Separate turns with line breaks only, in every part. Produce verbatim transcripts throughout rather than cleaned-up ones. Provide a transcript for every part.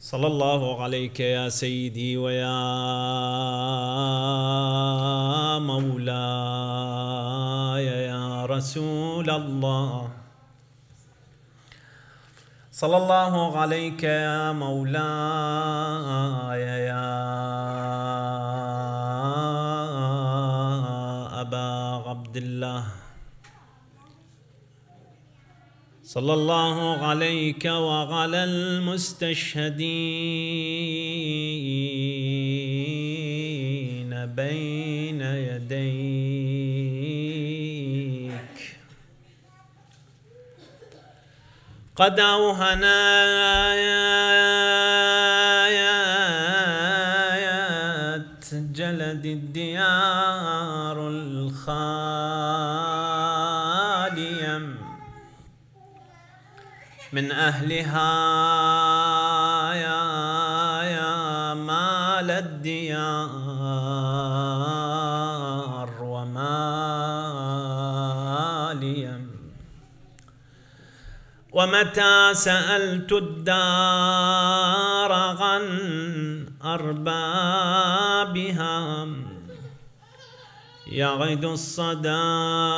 صلى الله عليك يا سيدي ويا مولاي يا رسول الله. صلى الله عليك يا مولاي يا أبا عبد الله. صلى الله عليك وعلى المستشهدين بين يديك. قد أوهنايت جلد الديار الخالية من أهلها يا يا مال الديار وماليا. ومتى سألت الدار عن أربابها يعد الصدى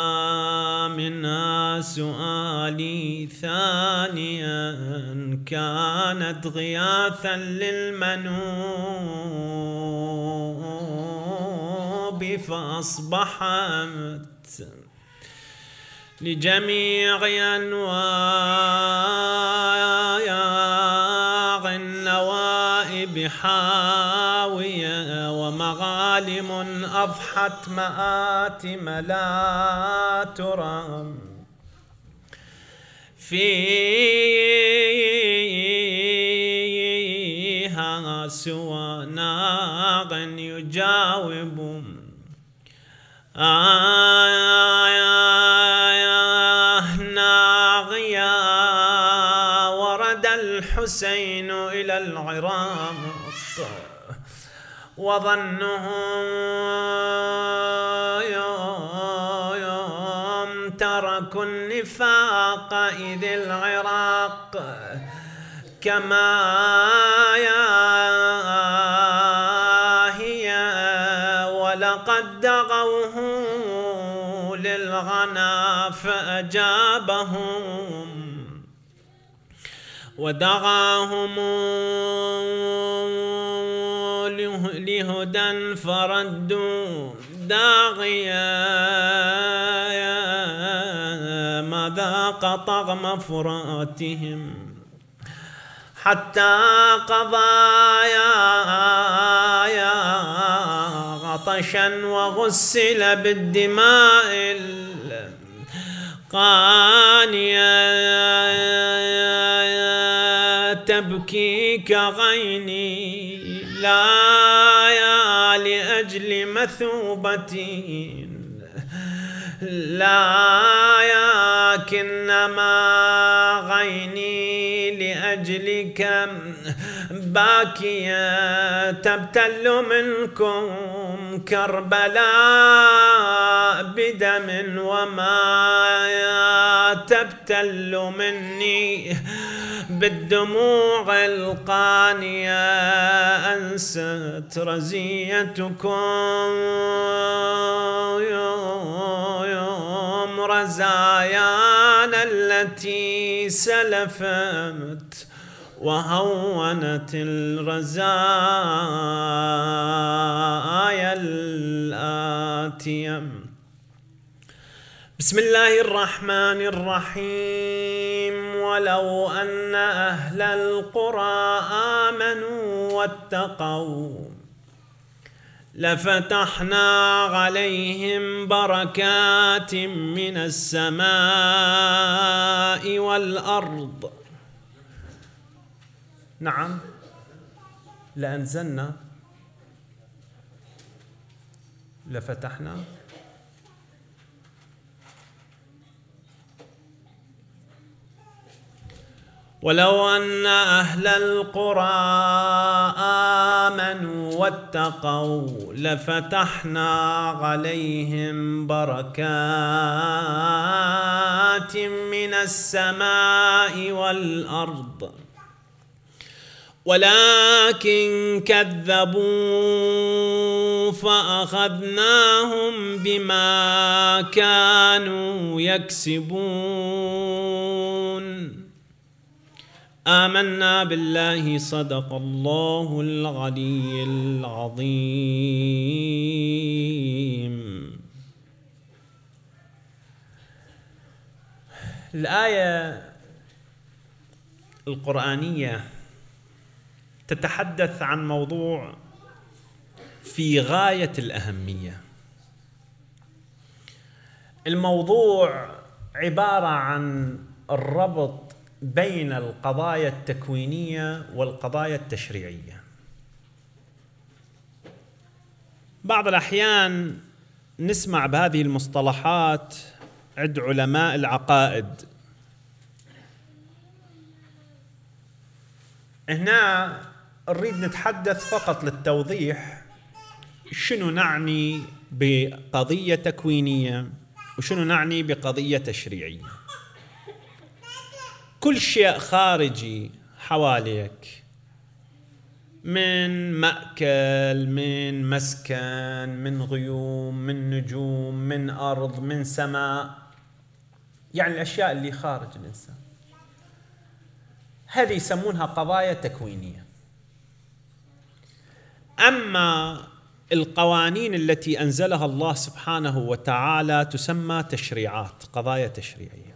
منها سؤالي ثانيا، كانت غياثا للمنوب فأصبحت لجميع أنواع النوائب حاوية، ومغالم أضحت مآتم لا ترى فيها سوى ناغ يجاوب ناغيا. ورد الحسين إلى العراق وظنهم يوم تركوا النفاق إذ العراق كما هي، ولقد دغوه للغنا فأجابهم ودعاهم لهدى فردوا داغيا. ما ذاق طعم فراتهم حتى قضايا عطشا وغسل بالدماء القانية. تبكي كغيني لا يا لأجل مثوبتي لا ياكنما غيني لأجلك باكية. تبتل منكم كربلاء بدم وما تبتل مني بالدموع القانية. أنست رزيتكم يوم رزايانا التي سلفت وهونت الرزايا الآتية. بسم الله الرحمن الرحيم. ولو أن أهل القرى آمنوا واتقوا لفتحنا عليهم بركات من السماء والأرض. نعم لأنزلنا لفتحنا ولو أن أهل القرى آمنوا واتقوا لفتحنا عليهم بركات من السماء والأرض ولكن كذبوا فأخذناهم بما كانوا يكسبون. آمنا بالله صدق الله العلي العظيم. الآية القرآنية تتحدث عن موضوع في غاية الأهمية. الموضوع عبارة عن الربط بين القضايا التكوينية والقضايا التشريعية. بعض الأحيان نسمع بهذه المصطلحات عند علماء العقائد. هنا نريد نتحدث فقط للتوضيح شنو نعني بقضية تكوينية وشنو نعني بقضية تشريعية. كل شيء خارجي حواليك، من مأكل، من مسكن، من غيوم، من نجوم، من أرض، من سماء، يعني الأشياء اللي خارج الإنسان، هذه يسمونها قضايا تكوينية. أما القوانين التي أنزلها الله سبحانه وتعالى تسمى تشريعات، قضايا تشريعية.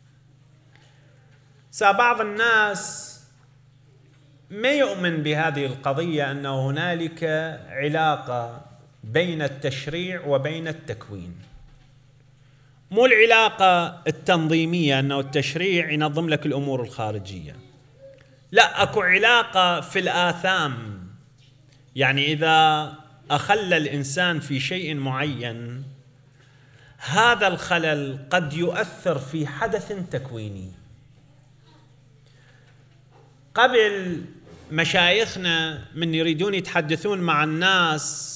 بعض الناس ما يؤمن بهذه القضية أن هنالك علاقة بين التشريع وبين التكوين. مو العلاقة التنظيمية أنه التشريع ينظم لك الأمور الخارجية، لا، أكو علاقة في الآثام. يعني إذا أخل الإنسان في شيء معين، هذا الخلل قد يؤثر في حدث تكويني. قبل مشايخنا من يريدون يتحدثون مع الناس،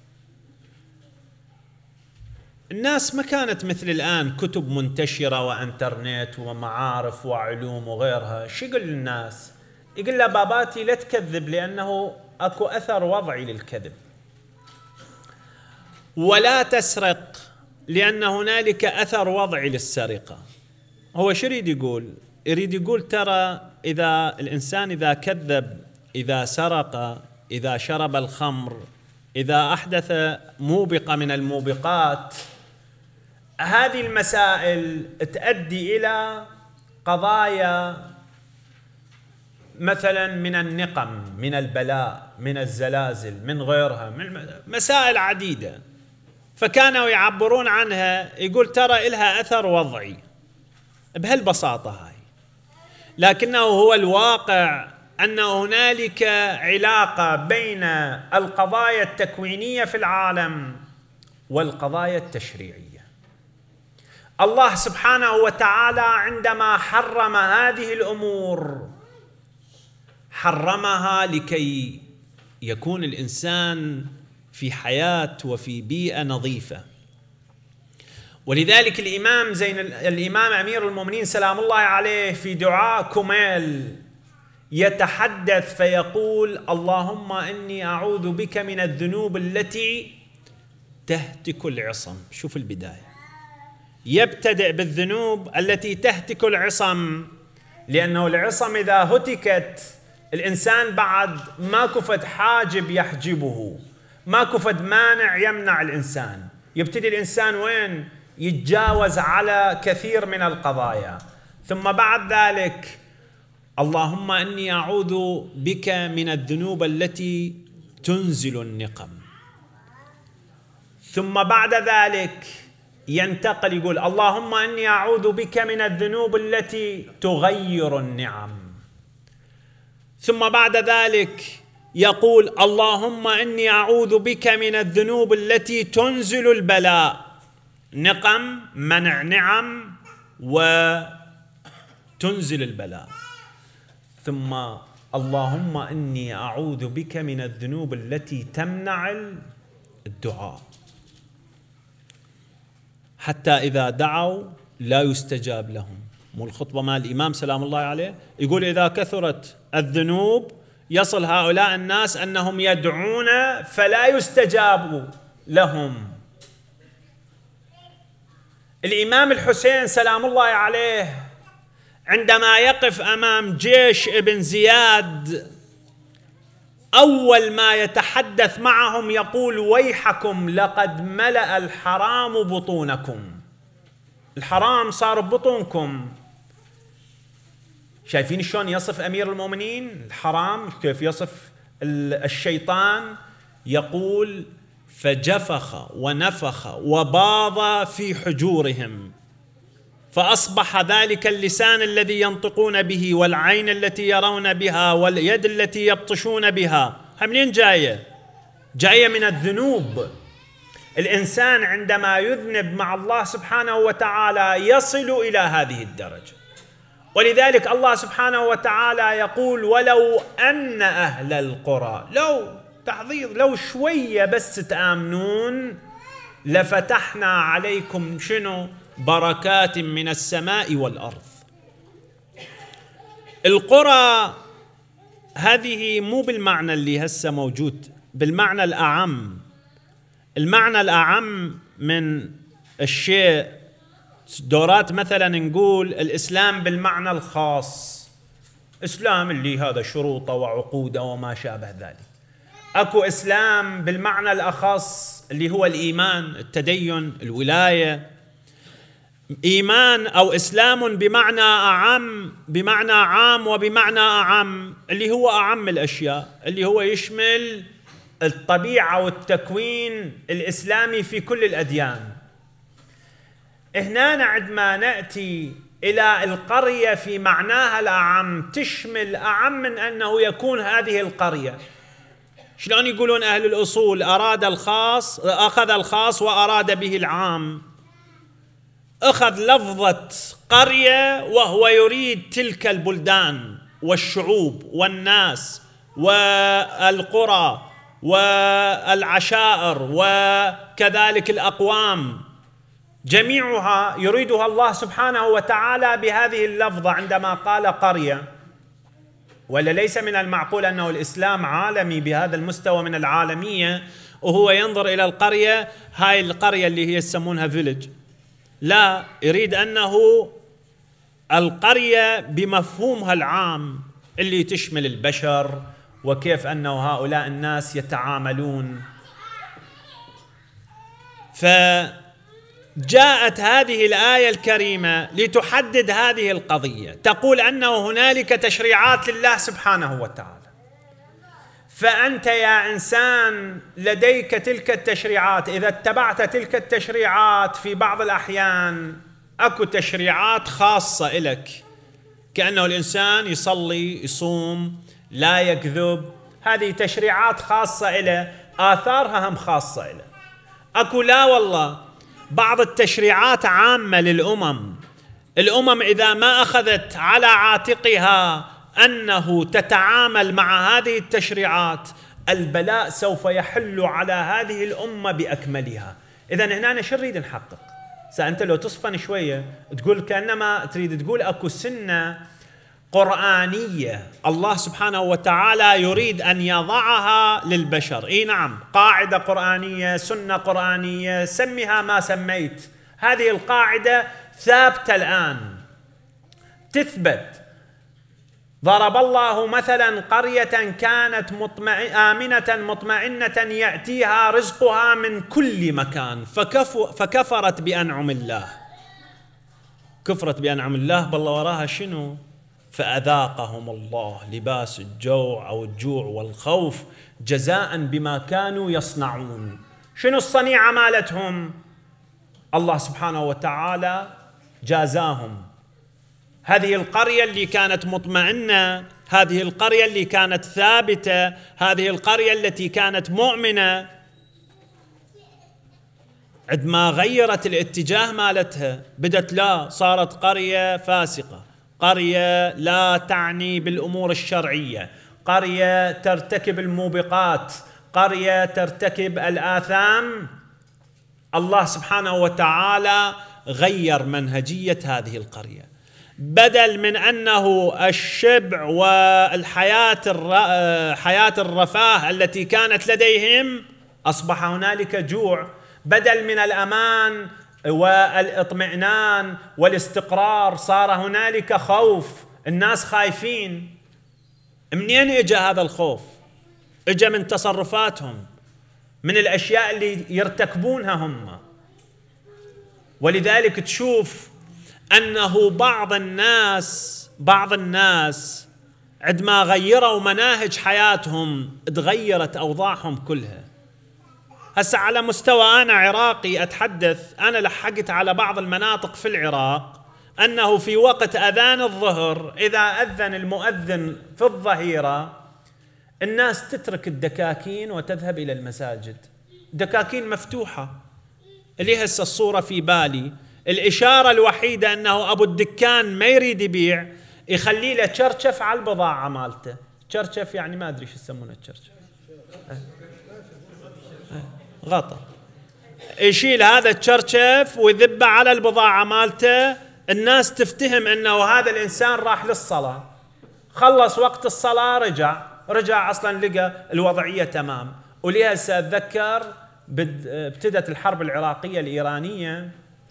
الناس ما كانت مثل الآن كتب منتشرة وانترنت ومعارف وعلوم وغيرها. شو يقول للناس؟ يقول له باباتي لا تكذب لأنه أكو أثر وضعي للكذب، ولا تسرق لأن هنالك أثر وضعي للسرقة. هو شو يريد يقول؟ يريد يقول ترى إذا الإنسان إذا كذب، إذا سرق، إذا شرب الخمر، إذا أحدث موبقة من الموبقات، هذه المسائل تؤدي إلى قضايا مثلا من النقم، من البلاء، من الزلازل، من غيرها، من مسائل عديدة. فكانوا يعبرون عنها، يقول ترى إلها أثر وضعي بهالبساطة هاي. لكنه هو الواقع أن هنالك علاقة بين القضايا التكوينية في العالم والقضايا التشريعية. الله سبحانه وتعالى عندما حرم هذه الأمور حرمها لكي يكون الإنسان في حياة وفي بيئة نظيفة. ولذلك الإمام زين الإمام أمير المؤمنين سلام الله عليه في دعاء كميل يتحدث فيقول: اللهم إني أعوذ بك من الذنوب التي تهتك العصم. شوف البداية، يبتدئ بالذنوب التي تهتك العصم، لأنه العصم إذا هتكت الإنسان بعد ما كفت حاجب يحجبه، ما كفت مانع يمنع الإنسان، يبتدي الإنسان وين؟ يتجاوز على كثير من القضايا. ثم بعد ذلك اللهم إني أعوذ بك من الذنوب التي تنزل النقم. ثم بعد ذلك ينتقل يقول: اللهم إني أعوذ بك من الذنوب التي تغير النعم. ثم بعد ذلك يقول: اللهم إني أعوذ بك من الذنوب التي تنزل البلاء، نقم، منع نعم، وتنزل البلاء. ثم اللهم إني أعوذ بك من الذنوب التي تمنع الدعاء، حتى إذا دعوا لا يستجاب لهم. مو الخطبة مال الإمام سلام الله عليه يقول: إذا كثرت الذنوب يصل هؤلاء الناس أنهم يدعون فلا يستجاب لهم. الإمام الحسين سلام الله عليه عندما يقف أمام جيش ابن زياد أول ما يتحدث معهم يقول: ويحكم لقد ملأ الحرام بطونكم. الحرام صار ببطونكم. شايفين شلون يصف أمير المؤمنين الحرام؟ كيف يصف الشيطان؟ يقول: فجفخ ونفخ وباض في حجورهم، فأصبح ذلك اللسان الذي ينطقون به والعين التي يرون بها واليد التي يبطشون بها. منين جاية؟ جاية من الذنوب. الإنسان عندما يذنب مع الله سبحانه وتعالى يصل إلى هذه الدرجة. ولذلك الله سبحانه وتعالى يقول: ولو أن أهل القرى، لو تحضير، لو شوية بس تآمنون لفتحنا عليكم شنو؟ بركات من السماء والأرض. القرى هذه مو بالمعنى اللي هسه موجود، بالمعنى الأعم. المعنى الأعم من الشيء. دورات مثلا نقول الإسلام بالمعنى الخاص، إسلام اللي هذا شروطه وعقوده وما شابه ذلك. أكو إسلام بالمعنى الأخص اللي هو الإيمان، التدين، الولاية. إيمان أو إسلام بمعنى أعم، بمعنى عام وبمعنى أعم، اللي هو أعم الأشياء، اللي هو يشمل الطبيعة والتكوين الإسلامي في كل الأديان. هنا عندما نأتي إلى القرية في معناها الأعم، تشمل أعم من أنه يكون هذه القرية. شلون يقولون أهل الأصول؟ أراد الخاص، أخذ الخاص وأراد به العام. أخذ لفظة قرية وهو يريد تلك البلدان والشعوب والناس والقرى والعشائر وكذلك الأقوام، جميعها يريدها الله سبحانه وتعالى بهذه اللفظة عندما قال قرية. ولا ليس من المعقول أنه الإسلام عالمي بهذا المستوى من العالمية وهو ينظر إلى القرية، هاي القرية اللي هي يسمونها فيلج. لا، يريد أنه القرية بمفهومها العام اللي تشمل البشر وكيف أنه هؤلاء الناس يتعاملون. فجاءت هذه الآية الكريمة لتحدد هذه القضية، تقول أنه هنالك تشريعات لله سبحانه وتعالى، فأنت يا إنسان لديك تلك التشريعات. إذا اتبعت تلك التشريعات في بعض الأحيان أكو تشريعات خاصة إلك، كأنه الإنسان يصلي، يصوم، لا يكذب، هذه تشريعات خاصة إله، آثارها هم خاصة إله. أكو لا والله بعض التشريعات عامة للأمم. الأمم إذا ما أخذت على عاتقها أنه تتعامل مع هذه التشريعات، البلاء سوف يحل على هذه الأمة بأكملها. إذن هنا شو نريد نحقق؟ سأنت لو تصفن شوية تقول كأنما تريد تقول أكو سنة قرآنية الله سبحانه وتعالى يريد أن يضعها للبشر. إيه نعم، قاعدة قرآنية، سنة قرآنية، سميها ما سميت. هذه القاعدة ثابتة الآن، تثبت. ضرب الله مثلا قرية كانت مطمئن آمنة مطمئنة يأتيها رزقها من كل مكان فكفرت بأنعم الله. كفرت بأنعم الله، بالله وراها شنو؟ فأذاقهم الله لباس الجوع أو الجوع والخوف جزاء بما كانوا يصنعون. شنو الصنيعة مالتهم؟ الله سبحانه وتعالى جازاهم. هذه القرية اللي كانت مطمئنة، هذه القرية اللي كانت ثابتة، هذه القرية التي كانت مؤمنة، عندما غيرت الاتجاه مالتها بدت لا، صارت قرية فاسقة، قرية لا تعني بالأمور الشرعية، قرية ترتكب الموبقات، قرية ترتكب الآثام. الله سبحانه وتعالى غير منهجية هذه القرية. بدل من أنه الشبع والحياة حياة الرفاه التي كانت لديهم، أصبح هنالك جوع. بدل من الأمان والاطمئنان والاستقرار صار هنالك خوف. الناس خايفين. منين اجى هذا الخوف؟ اجى من تصرفاتهم، من الأشياء اللي يرتكبونها هم. ولذلك تشوف أنه بعض الناس بعض الناس عندما غيروا مناهج حياتهم تغيرت أوضاعهم كلها. هسه على مستوى أنا عراقي أتحدث، أنا لحقت على بعض المناطق في العراق أنه في وقت أذان الظهر إذا أذن المؤذن في الظهيرة الناس تترك الدكاكين وتذهب إلى المساجد. دكاكين مفتوحة. اللي هسه الصورة في بالي، الإشارة الوحيدة أنه أبو الدكان ما يريد يبيع، يخلي له تشرشف على البضاعة مالته. تشرشف يعني ما أدري شو يسمونه تشرشف، غطا. يشيل هذا التشرشف ويذبه على البضاعة مالته. الناس تفتهم أنه هذا الإنسان راح للصلاة، خلص وقت الصلاة رجع رجع أصلا لقى الوضعية تمام. وليها سأتذكر ابتدت الحرب العراقية الإيرانية،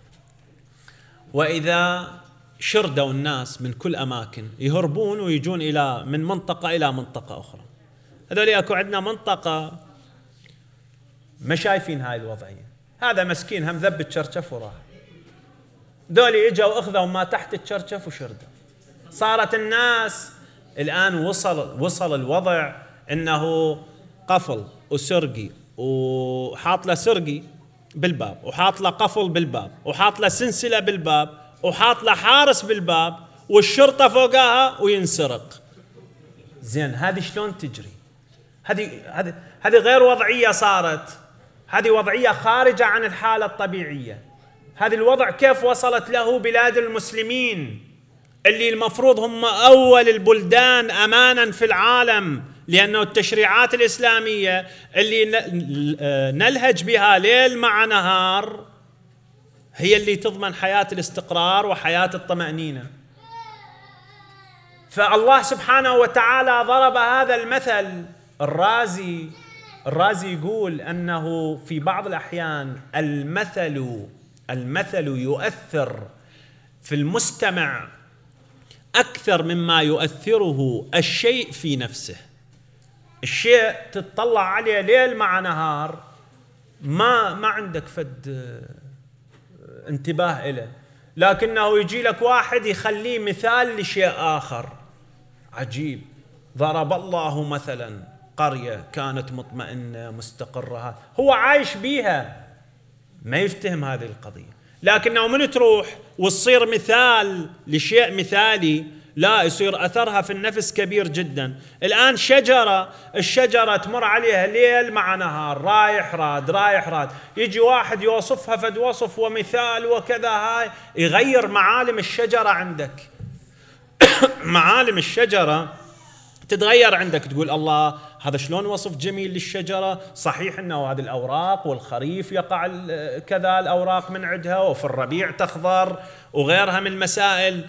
وإذا شردوا الناس من كل أماكن يهربون ويجون إلى من منطقة إلى منطقة أخرى. هذول أكو عندنا منطقة ما شايفين هاي الوضعية، هذا مسكين هم ذب الشرشف وراح. دولي اجوا اخذوا ما تحت الشرشف وشردوا. صارت الناس الآن وصل وصل الوضع أنه قفل وسرقي وحاط له سرقي بالباب، وحاط له قفل بالباب، وحاط له سلسلة بالباب، وحاط له حارس بالباب، والشرطة فوقها وينسرق. زين هذه شلون تجري؟ هذه هذه هذه غير وضعية صارت. هذه وضعية خارجة عن الحالة الطبيعية. هذا الوضع كيف وصلت له بلاد المسلمين اللي المفروض هم أول البلدان أمانا في العالم، لأنه التشريعات الإسلامية اللي نلهج بها ليل مع نهار هي اللي تضمن حياة الاستقرار وحياة الطمأنينة. فالله سبحانه وتعالى ضرب هذا المثل. الرازي الرازي يقول أنه في بعض الأحيان المثل المثل يؤثر في المستمع أكثر مما يؤثره الشيء في نفسه. الشيء تتطلع عليه ليل مع نهار ما ما عندك فد انتباه إليه، لكنه يجي لك واحد يخليه مثال لشيء آخر عجيب. ضرب الله مثلا قرية كانت مطمئنة مستقرة، هو عايش بيها ما يفتهم هذه القضية. لكنه من تروح وتصير مثال لشيء مثالي لا يصير أثرها في النفس كبير جدا. الآن شجرة الشجرة تمر عليها ليل مع نهار، رايح راد رايح راد، يجي واحد يوصفها فد وصف ومثال وكذا، هاي يغير معالم الشجرة عندك. معالم الشجرة تتغير عندك، تقول الله هذا شلون وصف جميل للشجرة. صحيح أنه هذه الأوراق والخريف يقع كذا الأوراق من عندها، وفي الربيع تخضر وغيرها من المسائل.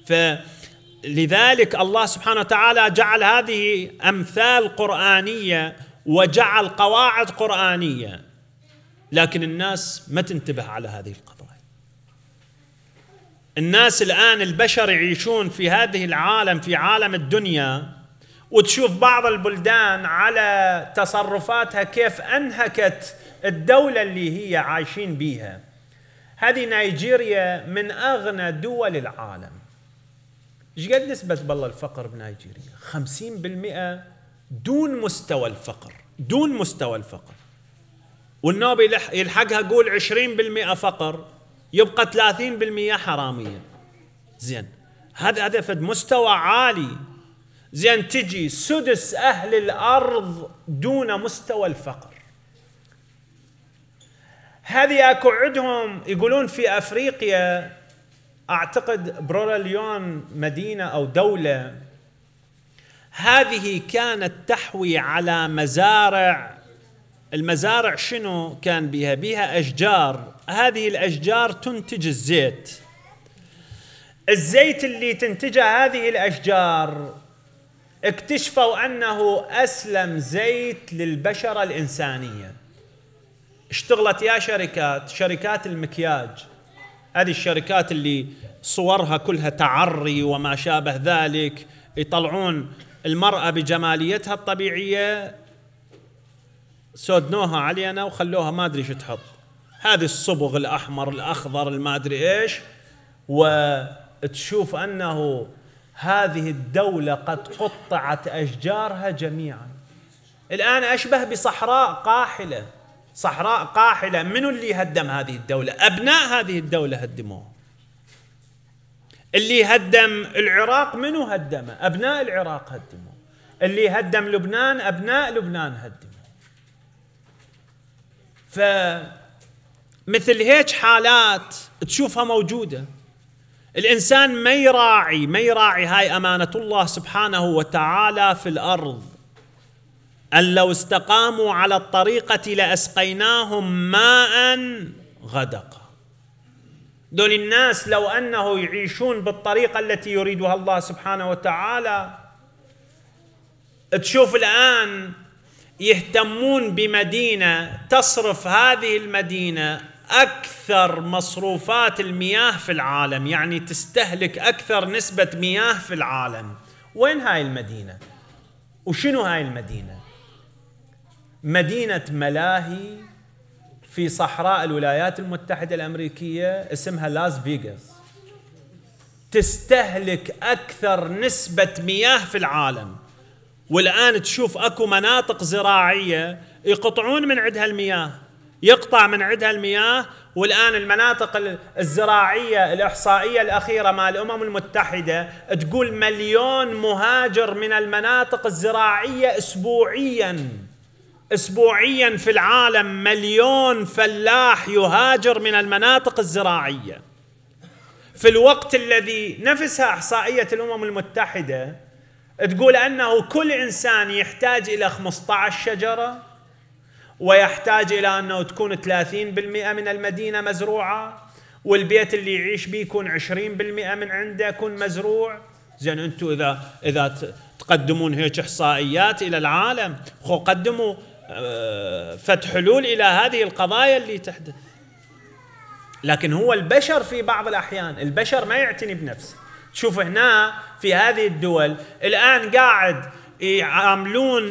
فلذلك الله سبحانه وتعالى جعل هذه أمثال قرآنية وجعل قواعد قرآنية، لكن الناس ما تنتبه على هذه القضايا. الناس الآن البشر يعيشون في هذه العالم، في عالم الدنيا، وتشوف بعض البلدان على تصرفاتها كيف أنهكت الدولة اللي هي عايشين بيها. هذه نيجيريا من أغنى دول العالم. إيش قد نسبة بالله الفقر بنيجيريا؟ خمسين بالمئة دون مستوى الفقر، دون مستوى الفقر. والنوبي يلحقها يقول عشرين بالمئة فقر، يبقى ثلاثين بالمئة حرامية. زين هذا هذا فد مستوى عالي. زين تجي سدس أهل الأرض دون مستوى الفقر. هذه أكو عندهم يقولون في أفريقيا، أعتقد بروليون مدينة أو دولة، هذه كانت تحوي على مزارع. المزارع شنو كان بها؟ بها أشجار، هذه الأشجار تنتج الزيت. الزيت اللي تنتجه هذه الأشجار اكتشفوا أنه أسلم زيت للبشرة الإنسانية. اشتغلت يا شركات شركات المكياج، هذه الشركات اللي صورها كلها تعري وما شابه ذلك، يطلعون المرأة بجماليتها الطبيعية، سودنوها علينا وخلوها ما أدري شو تحط، هذه الصبغ الأحمر الأخضر الما أدري إيش، وتشوف أنه هذه الدولة قد قطعت أشجارها جميعا. الآن أشبه بصحراء قاحلة، صحراء قاحلة. منو اللي هدم هذه الدولة؟ أبناء هذه الدولة هدموها. اللي هدم العراق منو هدمه؟ أبناء العراق هدموه. اللي هدم لبنان أبناء لبنان هدموه. فمثل هيك حالات تشوفها موجودة. الإنسان ما يراعي ما يراعي هاي أمانة الله سبحانه وتعالى في الأرض، أن لو استقاموا على الطريقة لأسقيناهم ماء غدقا. دول الناس لو أنه يعيشون بالطريقة التي يريدها الله سبحانه وتعالى، تشوف الآن يهتمون بمدينة تصرف هذه المدينة أكثر مصروفات المياه في العالم، يعني تستهلك أكثر نسبة مياه في العالم. وين هاي المدينة؟ وشنو هاي المدينة؟ مدينة ملاهي في صحراء الولايات المتحدة الأمريكية اسمها لاس فيغاس، تستهلك أكثر نسبة مياه في العالم. والآن تشوف أكو مناطق زراعية يقطعون من عندها المياه، يقطع من عندها المياه. والآن المناطق الزراعية الإحصائية الأخيرة مع الأمم المتحدة تقول مليون مهاجر من المناطق الزراعية أسبوعياً أسبوعياً في العالم، مليون فلاح يهاجر من المناطق الزراعية، في الوقت الذي نفسها إحصائية الأمم المتحدة تقول أنه كل إنسان يحتاج إلى خمسة عشر شجرة، ويحتاج إلى أنه تكون ثلاثين بالمئة من المدينة مزروعة، والبيت اللي يعيش به يكون عشرين بالمئة من عنده يكون مزروع. زين أنتم إذا إذا تقدمون هيك إحصائيات إلى العالم، خو قدموا فتح حلول إلى هذه القضايا اللي تحدث. لكن هو البشر في بعض الأحيان البشر ما يعتني بنفسه. تشوف هنا في هذه الدول الآن قاعد يعاملون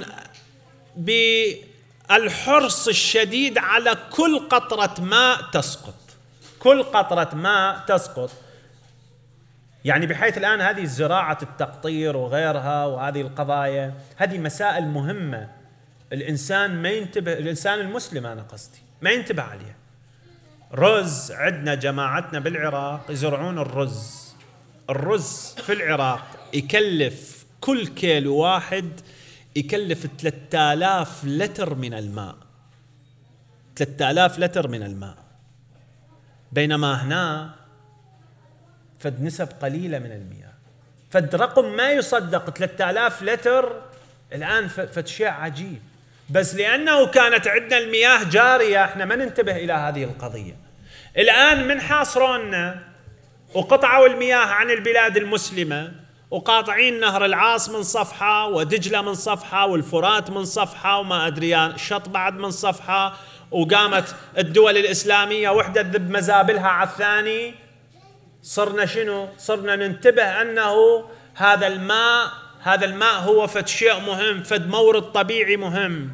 بالحرص الشديد على كل قطرة ماء تسقط، كل قطرة ماء تسقط، يعني بحيث الآن هذه زراعة التقطير وغيرها وهذه القضايا، هذه مسائل مهمة الإنسان ما ينتبه، الإنسان المسلم أنا قصدي ما ينتبه عليها. رز، عندنا جماعتنا بالعراق يزرعون الرز، الرز في العراق يكلف كل كيلو واحد يكلف ثلاثة آلاف لتر من الماء، ثلاثة آلاف لتر من الماء، بينما هنا فد نسب قليلة من المياه، فد رقم ما يصدق ثلاثة آلاف لتر الآن، فد شيء عجيب. بس لأنه كانت عندنا المياه جارية احنا ما ننتبه إلى هذه القضية. الآن من حاصرونا وقطعوا المياه عن البلاد المسلمة، وقاطعين نهر العاص من صفحة ودجلة من صفحة والفرات من صفحة وما أدري شط بعد من صفحة، وقامت الدول الإسلامية وحدة تذب مزابلها على الثاني. صرنا شنو؟ صرنا ننتبه أنه هذا الماء هذا الماء هو فد شيء مهم، فد مورد طبيعي مهم.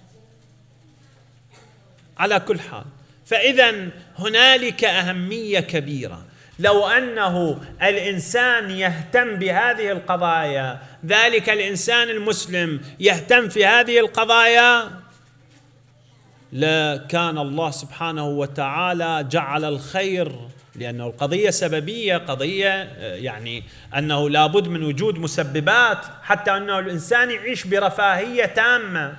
على كل حال، فإذا هنالك أهمية كبيرة. لو أنه الإنسان يهتم بهذه القضايا، ذلك الإنسان المسلم يهتم في هذه القضايا، لكان الله سبحانه وتعالى جعل الخير، لأنه القضية سببية، قضية يعني أنه لابد من وجود مسببات حتى أنه الإنسان يعيش برفاهية تامة.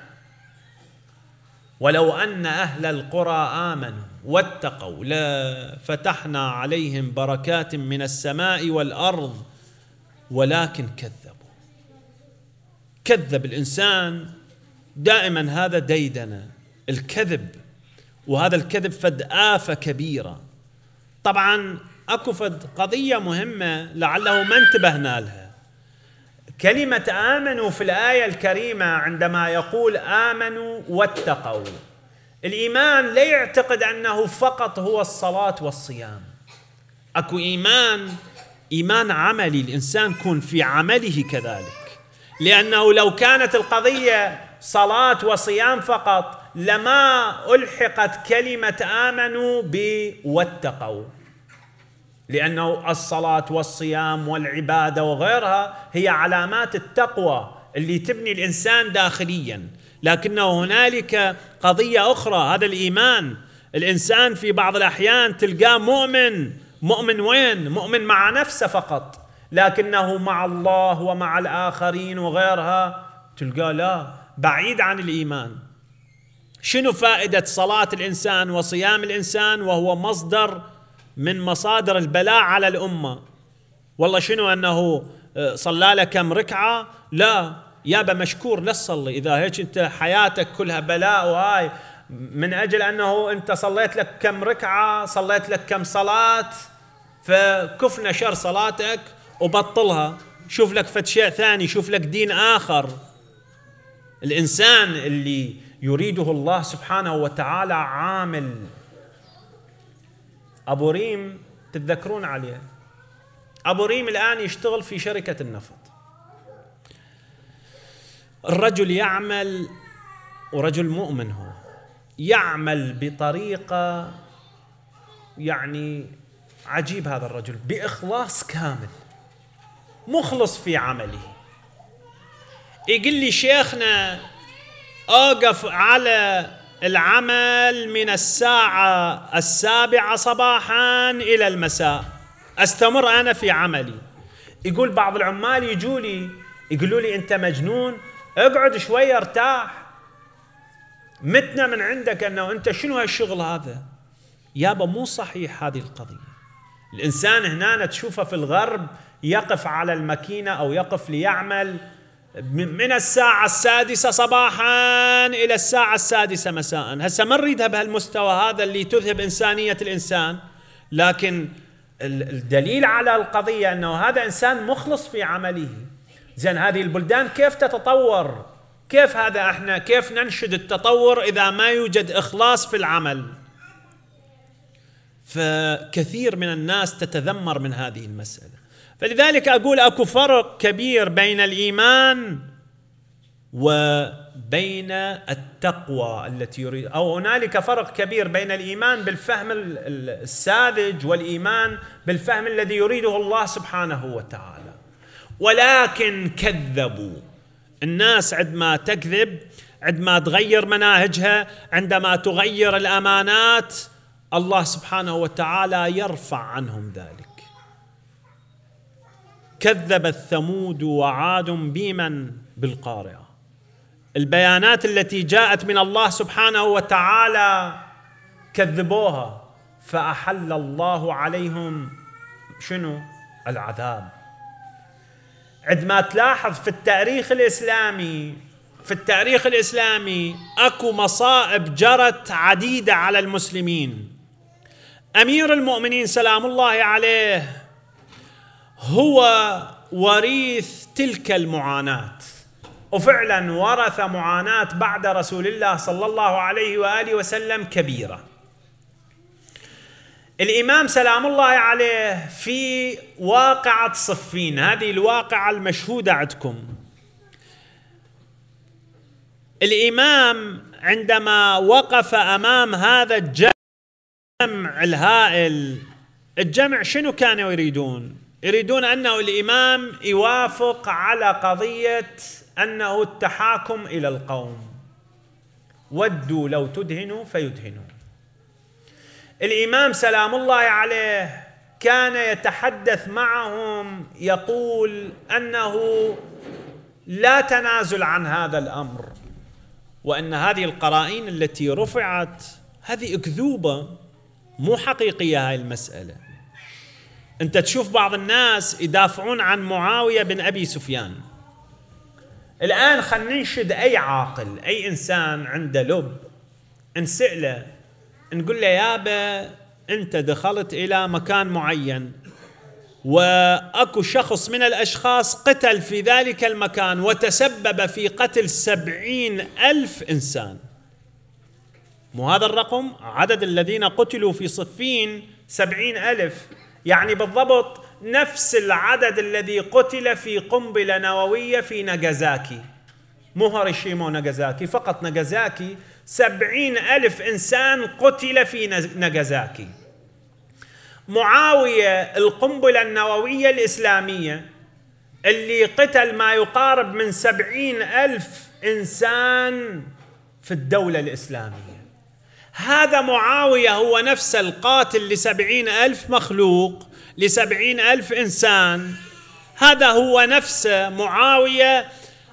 ولو أن أهل القرى آمنوا واتقوا لفتحنا عليهم بركات من السماء والأرض ولكن كذبوا. كذب الإنسان دائما، هذا ديدنة الكذب، وهذا الكذب فد آفة كبيرة. طبعا اكو فد قضية مهمة لعله ما انتبهنا لها. كلمة آمنوا في الآية الكريمة عندما يقول آمنوا واتقوا، الإيمان لا يعتقد أنه فقط هو الصلاة والصيام. أكو إيمان إيمان عملي، الإنسان يكون في عمله كذلك، لأنه لو كانت القضية صلاة وصيام فقط لما ألحقت كلمة آمنوا بواتقوا، لأنه الصلاة والصيام والعبادة وغيرها هي علامات التقوى اللي تبني الإنسان داخليا. لكنه هنالك قضية أخرى، هذا الإيمان. الإنسان في بعض الأحيان تلقاه مؤمن، مؤمن وين؟ مؤمن مع نفسه فقط، لكنه مع الله ومع الآخرين وغيرها تلقاه لا، بعيد عن الإيمان. شنو فائدة صلاة الإنسان وصيام الإنسان وهو مصدر من مصادر البلاء على الأمة؟ والله شنو أنه صلى لك كم ركعة؟ لا يابا مشكور لا تصلي، إذا هيك أنت حياتك كلها بلاء وهاي من أجل أنه أنت صليت لك كم ركعة، صليت لك كم صلاة، فكفنا شر صلاتك وبطلها، شوف لك فد شيء ثاني، شوف لك دين آخر. الإنسان اللي يريده الله سبحانه وتعالى عامل. أبو ريم تتذكرون عليه، أبو ريم الآن يشتغل في شركة النفط. الرجل يعمل، ورجل مؤمن هو، يعمل بطريقة يعني عجيب. هذا الرجل بإخلاص كامل، مخلص في عمله. يقول لي شيخنا أوقف على العمل من الساعة السابعة صباحا إلى المساء، أستمر أنا في عملي. يقول بعض العمال يجوا لي يقولوا لي أنت مجنون، اقعد شوية ارتاح، متنا من عندك أنه أنت شنو هالشغل هذا. يابا مو صحيح هذه القضية. الإنسان هنا تشوفه في الغرب يقف على الماكينة أو يقف ليعمل من الساعة السادسة صباحا إلى الساعة السادسة مساء. هسه ما نريدها بهالمستوى هذا اللي تذهب إنسانية الإنسان، لكن الدليل على القضية أنه هذا إنسان مخلص في عمله. زين هذه البلدان كيف تتطور؟ كيف هذا احنا كيف ننشد التطور إذا ما يوجد إخلاص في العمل؟ فكثير من الناس تتذمر من هذه المسألة. فلذلك أقول أكو فرق كبير بين الإيمان وبين التقوى التي يريد، أو هنالك فرق كبير بين الإيمان بالفهم الساذج والإيمان بالفهم الذي يريده الله سبحانه وتعالى. ولكن كذبوا. الناس عندما تكذب، عندما تغير مناهجها، عندما تغير الأمانات، الله سبحانه وتعالى يرفع عنهم ذلك. كذبت ثمود وعاد بمن بالقارعة. البيانات التي جاءت من الله سبحانه وتعالى كذبوها، فأحل الله عليهم شنو؟ العذاب. عندما تلاحظ في التاريخ الإسلامي في التاريخ الإسلامي أكو مصائب جرت عديدة على المسلمين. أمير المؤمنين سلام الله عليه هو وريث تلك المعاناة، وفعلا ورث معاناة بعد رسول الله صلى الله عليه وآله وسلم كبيرة. الإمام سلام الله عليه في واقعة صفين، هذه الواقعة المشهودة عندكم. الإمام عندما وقف أمام هذا الجمع الهائل، الجمع شنو كانوا يريدون؟ يريدون أنه الإمام يوافق على قضية أنه التحاكم إلى القوم، ودوا لو تدهنوا فيدهنوا. الإمام سلام الله عليه كان يتحدث معهم يقول أنه لا تنازل عن هذا الأمر، وأن هذه القرائن التي رفعت هذه أكذوبة، مو حقيقية هاي المسألة. أنت تشوف بعض الناس يدافعون عن معاوية بن أبي سفيان. الآن خلينا ننشد أي عاقل، أي إنسان عنده لب، نسأله نقول له يابا أنت دخلت إلى مكان معين وأكو شخص من الأشخاص قتل في ذلك المكان وتسبب في قتل سبعين ألف إنسان. مو هذا الرقم؟ عدد الذين قتلوا في صفين سبعين ألف، يعني بالضبط نفس العدد الذي قتل في قنبلة نووية في ناغازاكي. مو هيروشيما وناغازاكي فقط، ناغازاكي سبعين ألف إنسان قتل في ناغازاكي. معاوية القنبلة النووية الإسلامية اللي قتل ما يقارب من سبعين ألف إنسان في الدولة الإسلامية. هذا معاوية هو نفس القاتل لسبعين ألف مخلوق، لسبعين ألف إنسان. هذا هو نفس معاوية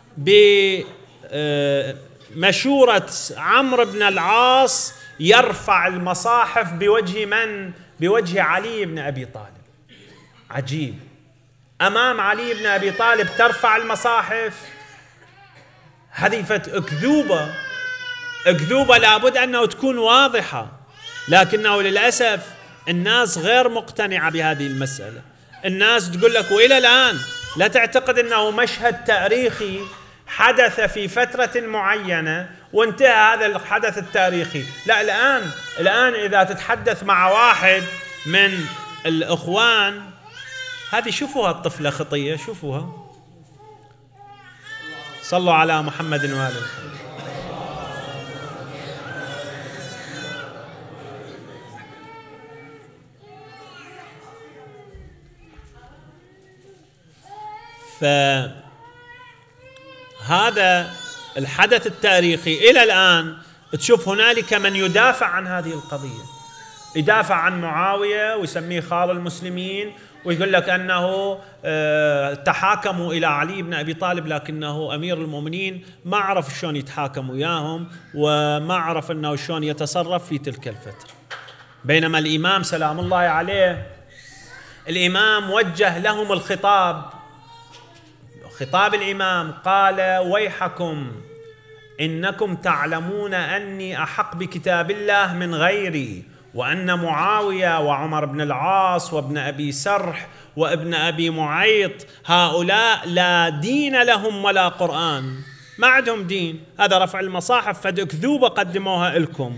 بمشورة عمرو بن العاص يرفع المصاحف بوجه من؟ بوجه علي بن أبي طالب. عجيب، أمام علي بن أبي طالب ترفع المصاحف. هذه فت أكذوبة، أكذوبة لابد أنه تكون واضحة، لكنه للأسف الناس غير مقتنعة بهذه المسألة. الناس تقول لك وإلى الآن لا تعتقد أنه مشهد تاريخي حدث في فترة معينة وانتهى هذا الحدث التاريخي. لا، الآن الآن إذا تتحدث مع واحد من الإخوان، هذه شوفوها الطفلة خطية، شوفوها. صلوا على محمد وآل محمد. فهذا الحدث التاريخي إلى الآن تشوف هنالك من يدافع عن هذه القضية، يدافع عن معاوية ويسميه خال المسلمين، ويقول لك أنه تحاكموا إلى علي بن أبي طالب لكنه أمير المؤمنين ما عرف شلون يتحاكم وياهم وما عرف أنه شلون يتصرف في تلك الفترة. بينما الإمام سلام الله عليه، الإمام وجه لهم الخطاب. خطاب الإمام قال: ويحكم إنكم تعلمون أني أحق بكتاب الله من غيري، وأن معاوية وعمر بن العاص وابن أبي سرح وابن أبي معيط هؤلاء لا دين لهم ولا قرآن، ما عندهم دين. هذا رفع المصاحف فد كذوبة قدموها لكم.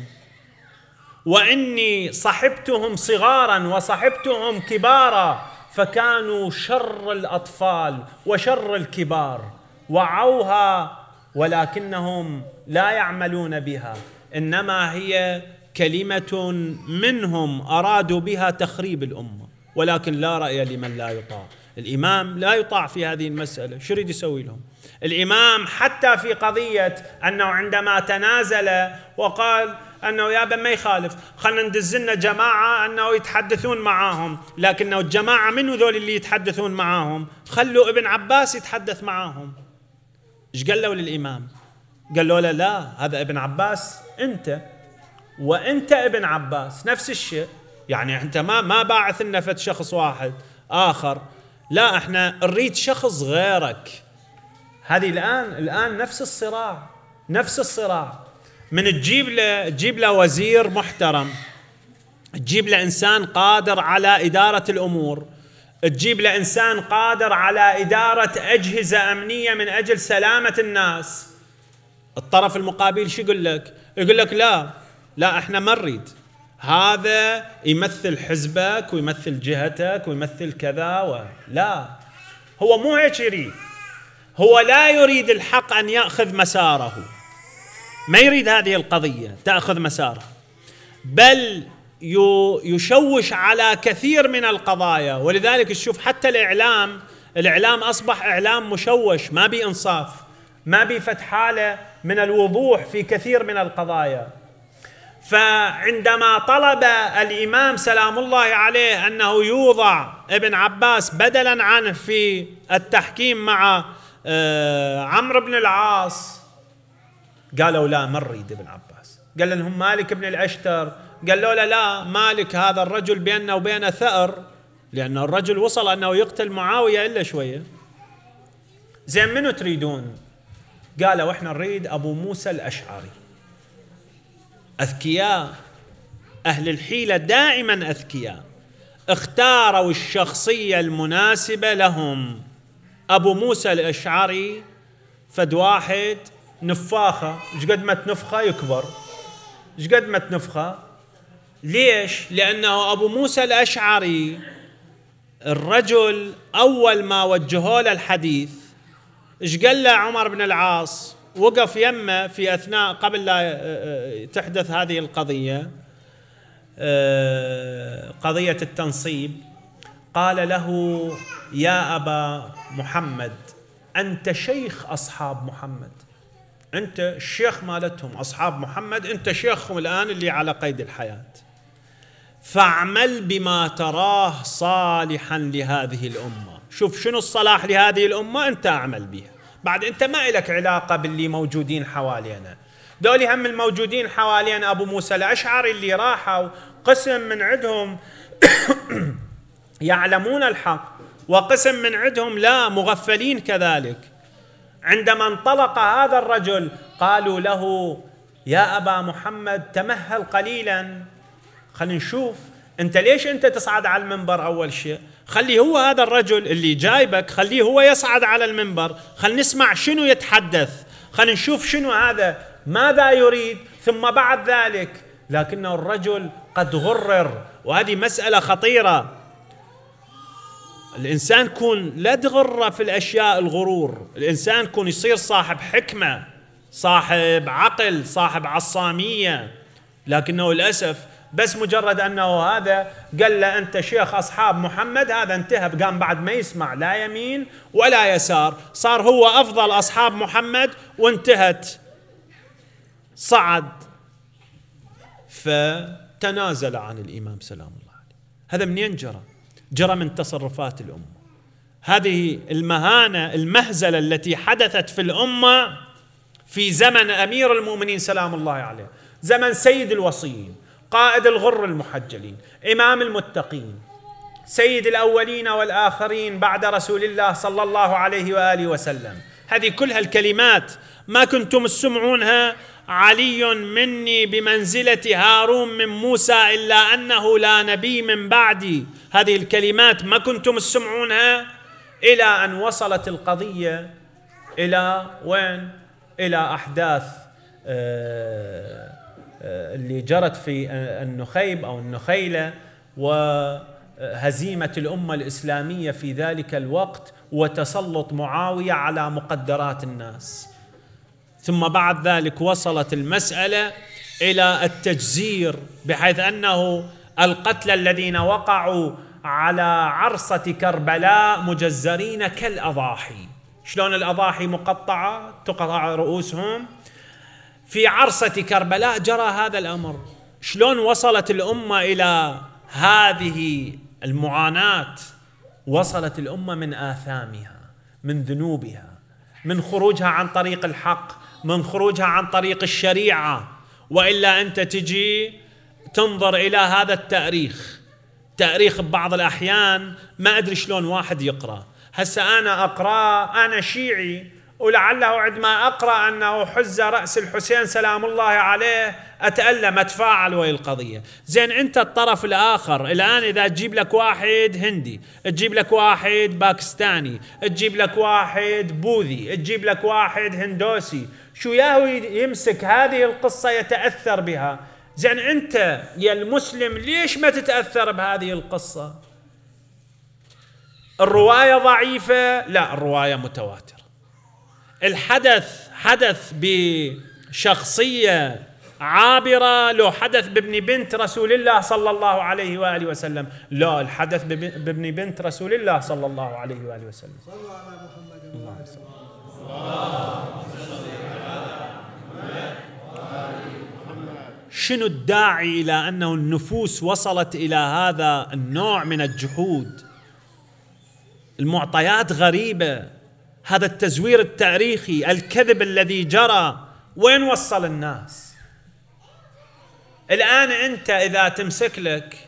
وإني صحبتهم صغارا وصحبتهم كبارا فكانوا شر الأطفال وشر الكبار، وعوها ولكنهم لا يعملون بها، إنما هي كلمة منهم أرادوا بها تخريب الأمة، ولكن لا رأي لمن لا يطاع. الإمام لا يطاع في هذه المسألة، شو يريد يسوي لهم؟ الإمام حتى في قضية أنه عندما تنازل وقال أنه يا بن ما يخالف، خلنا ندزلنا جماعة أنه يتحدثون معاهم، لكنه الجماعة منو ذول اللي يتحدثون معاهم؟ خلوا ابن عباس يتحدث معاهم. إيش قالوا للإمام؟ قالوا له لا، هذا ابن عباس أنت وأنت ابن عباس نفس الشيء، يعني أنت ما ما باعث لنا فد شخص واحد آخر، لا احنا نريد شخص غيرك. هذه الآن الآن نفس الصراع، نفس الصراع. من تجيب له تجيب له وزير محترم، تجيب له إنسان قادر على إدارة الأمور، تجيب له إنسان قادر على إدارة أجهزة أمنية من أجل سلامة الناس. الطرف المقابل شو يقول لك؟ يقول لك لا لا احنا ما نريد، هذا يمثل حزبك ويمثل جهتك ويمثل كذا و... لا، هو مو هيك يريد. هو لا يريد الحق أن يأخذ مساره، ما يريد هذه القضية تأخذ مساره، بل يشوش على كثير من القضايا. ولذلك تشوف حتى الإعلام الإعلام أصبح إعلام مشوش، ما بي إنصاف، ما بي فتح حالة من الوضوح في كثير من القضايا. فعندما طلب الإمام سلام الله عليه أنه يوضع ابن عباس بدلا عنه في التحكيم مع عمرو بن العاص، قالوا لا ما نريد ابن عباس. قال لهم مالك بن الأشتر، قالوا له لا، مالك هذا الرجل بيننا وبينه ثأر، لأن الرجل وصل أنه يقتل معاوية إلا شوية. زين منو تريدون؟ قالوا احنا نريد أبو موسى الأشعري. أذكياء أهل الحيلة دائما أذكياء، اختاروا الشخصية المناسبة لهم. أبو موسى الأشعري فد واحد نفاخة، ايش قد ما تنفخه يكبر، ايش قد ما تنفخه. ليش؟ لأنه أبو موسى الأشعري الرجل أول ما وجهوا له الحديث ايش قال له عمر بن العاص؟ وقف يمه في أثناء قبل لا تحدث هذه القضية، قضية التنصيب، قال له: يا أبا محمد أنت شيخ أصحاب محمد، أنت الشيخ مالتهم أصحاب محمد، أنت شيخهم الآن اللي على قيد الحياة، فاعمل بما تراه صالحا لهذه الأمة. شوف شنو الصلاح لهذه الأمة، أنت أعمل بها. بعد أنت ما إلك علاقة باللي موجودين حوالينا، دولي هم الموجودين حوالينا أبو موسى الأشعري اللي راحوا قسم من عندهم يعلمون الحق، وقسم من عندهم لا، مغفلين كذلك. عندما انطلق هذا الرجل قالوا له: يا أبا محمد تمهل قليلا، خلينا نشوف أنت ليش أنت تصعد على المنبر أول شيء، خلي هو هذا الرجل اللي جايبك خليه هو يصعد على المنبر، خلينا نسمع شنو يتحدث، خلينا نشوف شنو هذا ماذا يريد، ثم بعد ذلك. لكنه الرجل قد غرر، وهذه مسألة خطيرة. الإنسان كون لا تغر في الأشياء الغرور، الإنسان كون يصير صاحب حكمة، صاحب عقل، صاحب عصامية. لكنه للأسف بس مجرد أنه هذا قال له أنت شيخ أصحاب محمد، هذا انتهى، قام بعد ما يسمع لا يمين ولا يسار، صار هو أفضل أصحاب محمد وانتهت، صعد فتنازل عن الإمام سلام الله عليه. هذا منين جرى؟ جرى من تصرفات الأمة. هذه المهانة المهزلة التي حدثت في الأمة في زمن أمير المؤمنين سلام الله عليه، زمن سيد الوصيين، قائد الغر المحجلين، إمام المتقين، سيد الأولين والآخرين بعد رسول الله صلى الله عليه وآله وسلم. هذه كلها الكلمات ما كنتم تسمعونها: علي مني بمنزلة هارون من موسى إلا أنه لا نبي من بعدي. هذه الكلمات ما كنتم تسمعونها، إلى أن وصلت القضية إلى وين؟ إلى أحداث اللي جرت في النخيب أو النخيلة، وهزيمة الأمة الإسلامية في ذلك الوقت، وتسلط معاوية على مقدرات الناس. ثم بعد ذلك وصلت المسألة إلى التجزير، بحيث أنه القتلى الذين وقعوا على عرصة كربلاء مجزرين كالأضاحي. شلون الأضاحي مقطعة تقطع رؤوسهم؟ في عرصة كربلاء جرى هذا الأمر. شلون وصلت الأمة إلى هذه المعاناة؟ وصلت الأمة من آثامها، من ذنوبها، من خروجها عن طريق الحق، من خروجها عن طريق الشريعة. وإلا أنت تجي تنظر إلى هذا التاريخ، تاريخ ببعض الأحيان ما أدري شلون واحد يقرأ. هسه أنا أقرأ، أنا شيعي، ولعله عندما أقرأ أنه حز رأس الحسين سلام الله عليه أتألم، أتفاعل ويا القضية. زين أنت الطرف الآخر الآن، إذا تجيب لك واحد هندي، تجيب لك واحد باكستاني، تجيب لك واحد بوذي، تجيب لك واحد هندوسي، شو ياهو يمسك هذه القصة يتأثر بها. زين أنت يا المسلم ليش ما تتأثر بهذه القصة؟ الرواية ضعيفة؟ لا، الرواية متواترة. الحدث حدث بشخصية عابرة، لو حدث بابن بنت رسول الله صلى الله عليه وآله وسلم، لا، الحدث بابن بنت رسول الله صلى الله عليه وآله وسلم. صلوا على محمد. اللهم صل شنو الداعي إلى أنه النفوس وصلت إلى هذا النوع من الجحود؟ المعطيات غريبة، هذا التزوير التاريخي، الكذب الذي جرى، وين وصل الناس؟ الآن أنت إذا تمسك لك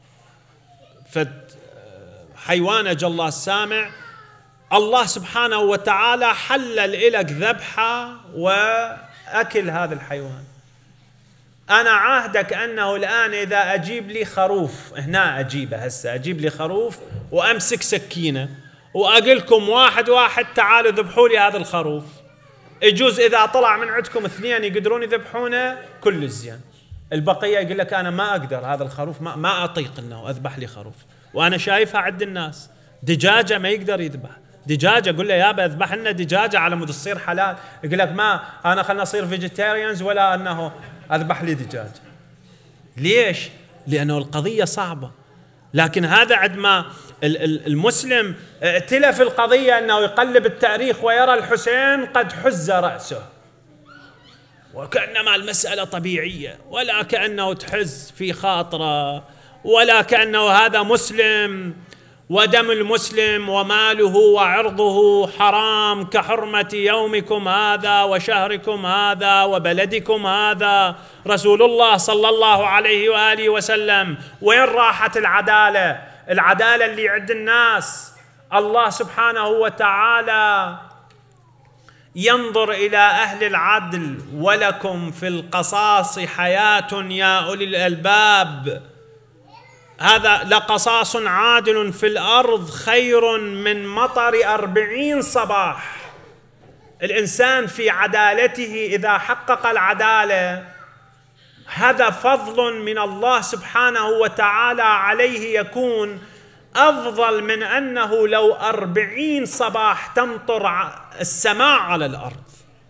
حيوان جل السامع، الله سبحانه وتعالى حلل لك ذبحه وأكل هذا الحيوان، أنا عاهدك أنه الآن إذا أجيب لي خروف، هنا أجيبه هسه، أجيب لي خروف وأمسك سكينة وأقول لكم واحد واحد تعالوا ذبحوا لي هذا الخروف. يجوز إذا طلع من عندكم اثنين يقدرون يذبحونه كل الزين، البقية يقول لك أنا ما أقدر هذا الخروف، ما, ما أطيق أنه أذبح لي خروف. وأنا شايفها عند الناس، دجاجة ما يقدر يذبح دجاجة، أقول له يابا اذبح لنا دجاجة على مود تصير حلال، يقول لك ما أنا خلنا أصير فيجيتيريانز ولا أنه أذبح لي دجاجة. ليش؟ لأنه القضية صعبة. لكن هذا عندما المسلم ائتلف القضية أنه يقلب التاريخ ويرى الحسين قد حز رأسه وكأنما المسألة طبيعية، ولا كأنه تحز في خاطره، ولا كأنه هذا مسلم ودم المسلم وماله وعرضه حرام كحرمة يومكم هذا وشهركم هذا وبلدكم هذا. رسول الله صلى الله عليه وآله وسلم وين راحت العدالة؟ العدالة اللي عند الناس. الله سبحانه وتعالى ينظر إلى أهل العدل، ولكم في القصاص حياة يا أولي الألباب. هذا لقصاص عادل في الأرض خير من مطر أربعين صباح. الإنسان في عدالته إذا حقق العدالة هذا فضل من الله سبحانه وتعالى عليه، يكون أفضل من أنه لو أربعين صباح تمطر السماء على الأرض.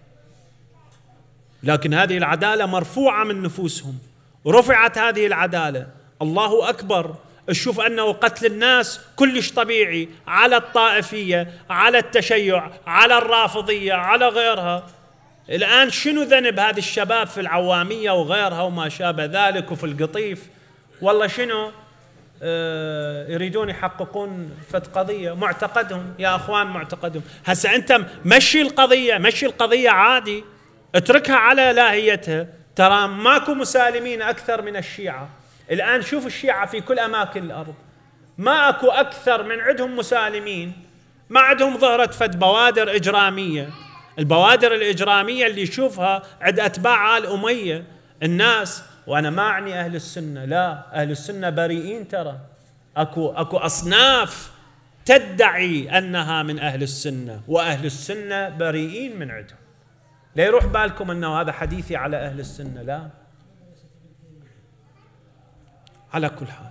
لكن هذه العدالة مرفوعة من نفوسهم، رفعت هذه العدالة. الله أكبر. تشوف أنه قتل الناس كلش طبيعي، على الطائفية، على التشيع، على الرافضية، على غيرها. الآن شنو ذنب هذه الشباب في العوامية وغيرها وما شابه ذلك وفي القطيف؟ والله شنو آه يريدون يحققون فد قضية، معتقدهم يا أخوان، معتقدهم. هسا أنت مشي القضية، مشي القضية عادي، اتركها على لاهيتها. ترى ماكو مسالمين أكثر من الشيعة. الآن شوف الشيعة في كل أماكن الأرض ما أكو أكثر من عندهم مسالمين، ما عندهم ظهرت فد بوادر إجرامية. البوادر الإجرامية اللي يشوفها عند أتباع آل أمية الناس. وأنا ما أعني أهل السنة، لا، أهل السنة بريئين. ترى أكو أكو أصناف تدعي أنها من أهل السنة، وأهل السنة بريئين من عندهم. لا يروح بالكم أنه هذا حديثي على أهل السنة، لا. على كل حال،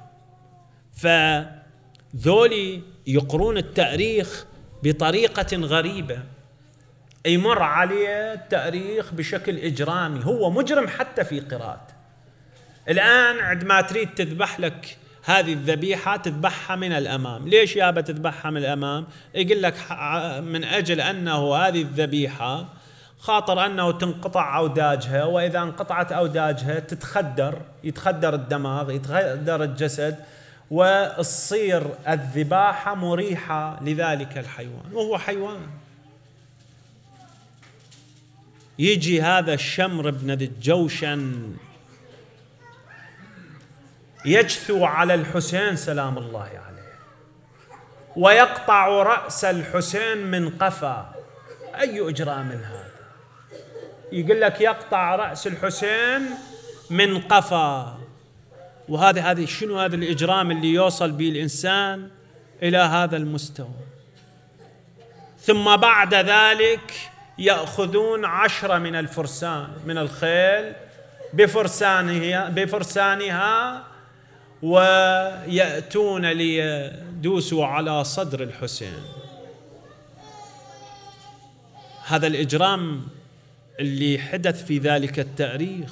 فذولي يقرون التاريخ بطريقة غريبة، يمر عليه التاريخ بشكل إجرامي، هو مجرم حتى في قراءته. الآن عندما تريد تذبح لك هذه الذبيحة تذبحها من الأمام. ليش يابا تذبحها من الأمام؟ يقول لك من أجل أنه هذه الذبيحة خاطر أنه تنقطع أوداجها، وإذا انقطعت أوداجها تتخدر، يتخدر الدماغ، يتخدر الجسد، وتصير الذباحة مريحة لذلك الحيوان، وهو حيوان. يجي هذا الشمر بن ذي الجوشن يجثو على الحسين سلام الله عليه ويقطع رأس الحسين من قفا. أي إجرام هذا؟ يقول لك يقطع رأس الحسين من قفا. وهذا هذه شنو هذا الإجرام اللي يوصل به الإنسان إلى هذا المستوى؟ ثم بعد ذلك يأخذون عشرة من الفرسان من الخيل بفرسانها بفرسانها ويأتون ليدوسوا على صدر الحسين. هذا الإجرام اللي حدث في ذلك التاريخ.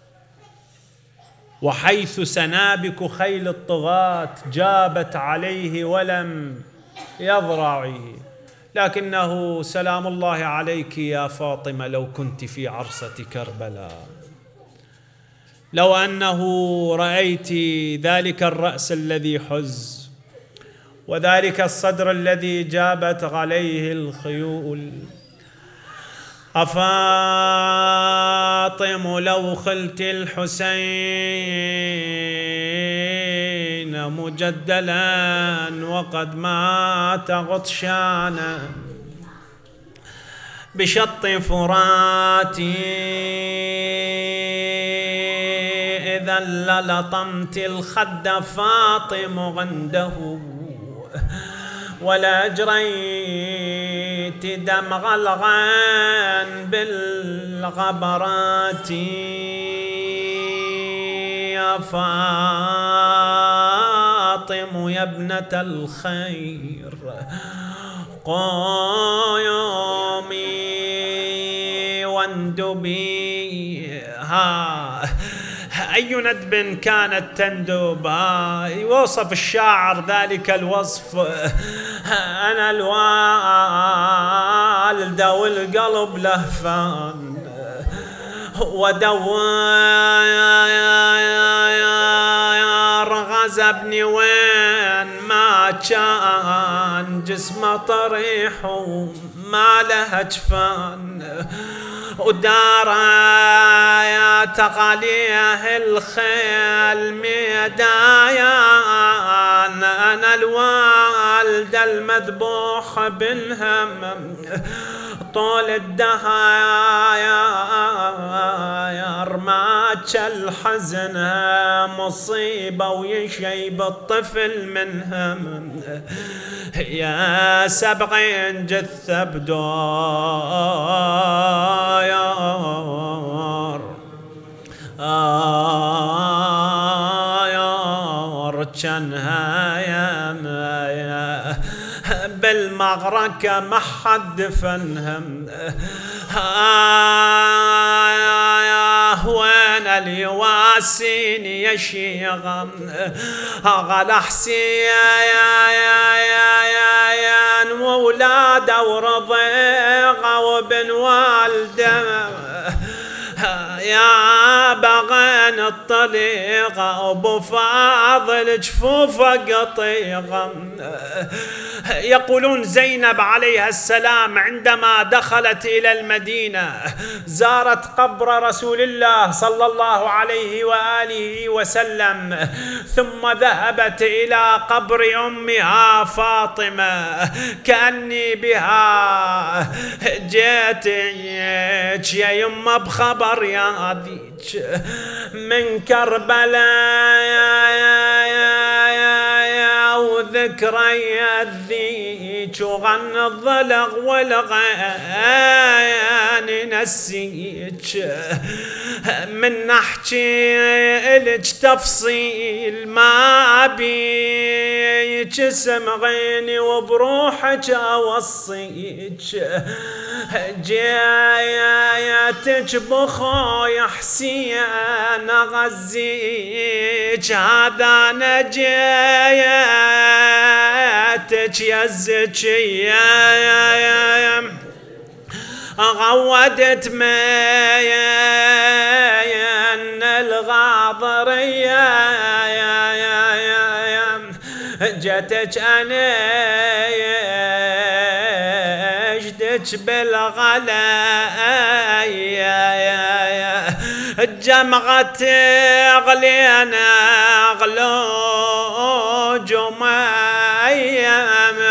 وحيث سنابك خيل الطغاة جابت عليه ولم يضرعه، لكنه سلام الله عليك يا فاطمة لو كنت في عرصة كربلاء، لو أنه رأيت ذلك الرأس الذي حز وذلك الصدر الذي جابت عليه الخيول. أفاطم لو خلت الحسين مجدلا وقد مات غطشانا بشط فرات هل لطمت الخد فاطم عنده ولا أجريت دمغ الغان بالغبرات يا فاطم يا ابنة الخير قومي واندبي. ها أي ندب كانت تندب. يوصف الشاعر ذلك الوصف: أنا الوالدة والقلب لهفان ودوار غزبني وين ما كان جسمه طريح وما له جفان ودار يا تغاليه الخيل ميدايان. أنا الوالدة المذبوح بالهم طول الدهاير ماتش الحزن مصيبة ويشيب الطفل منهم يا سبعين جثة بداير آيار كانها يا بالمغركة ما حد فنهم. وين اليواسين يا شيغم غلا حسين يا يا يا يا يا وولاده ورضيغه وبن والده يا بغين الطليقة أبو فاضل جفوفه قطيغة. يقولون زينب عليها السلام عندما دخلت إلى المدينة زارت قبر رسول الله صلى الله عليه وآله وسلم ثم ذهبت إلى قبر أمها فاطمة كأني بها جيتك يا يمه بخبر يا ذيك من كربلاء يا يا يا يا يا وذكرى ذيك وغنى الضلغ والغيان نسيك من نحكي لك تفصيل ما بيك اسم غيني وبروحك اوصيك جاياتك بخوي حسين غزيك هذا انا جاياتك يا الزكية غودت مين الغاضرية جتك انا اجدك بالغلا جمعت غلينا غلوج ومايا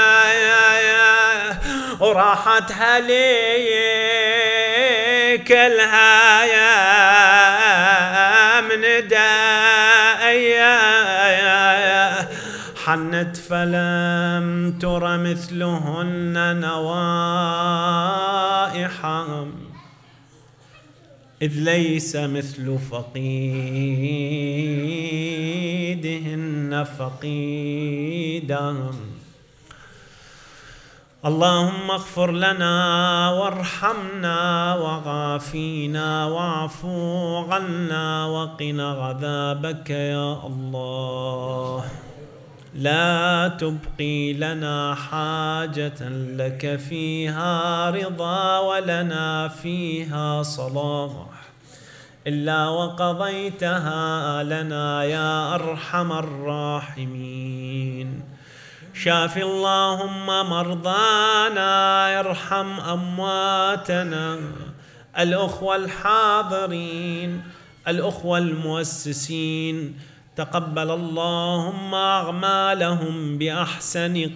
وراحت هليك الهايا من دايا حنت فلم تر مثلهن نوائحا إذ ليس مثل فقيدهن فقيدا. اللهم اغفر لنا وارحمنا وعافينا واعفو عنا وقنا عذابك يا الله. لا تبقي لنا حاجة لك فيها رضا ولنا فيها صلاح إلا وقضيتها لنا يا أرحم الراحمين. شاف اللهم مرضانا ارحم أمواتنا الأخوة الحاضرين الأخوة المؤسسين تقبل اللهم أعمالهم بأحسن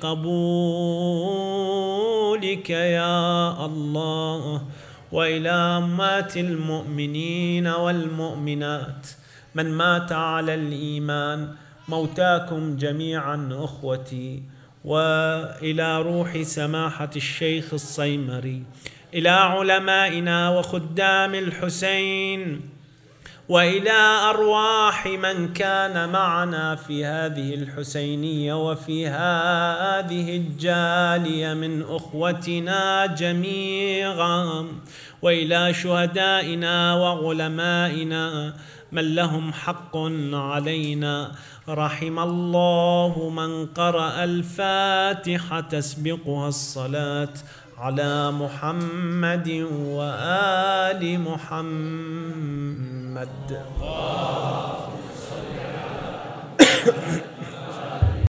قبولك يا الله. وإلى أمات المؤمنين والمؤمنات من مات على الإيمان. موتاكم جميعا أخوتي. وإلى روح سماحة الشيخ الصيمري، إلى علمائنا وخدام الحسين، وإلى أرواح من كان معنا في هذه الحسينية وفي هذه الجالية من أخوتنا جميعا، وإلى شهدائنا وعلمائنا من لهم حق علينا. رحم الله من قرأ الفاتحة تسبقها الصلاة على محمد وآل محمد.